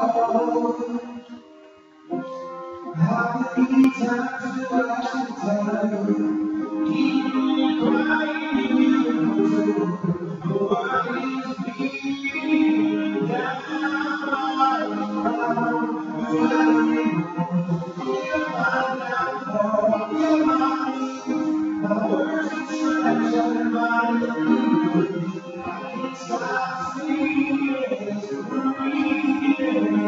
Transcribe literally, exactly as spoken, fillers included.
How many times do I have to tell you? Keep me crying in the room. What is being down? You let me feel my downfall. Feel my my words and treasure, my illusion. I can't stop seeing, breathing.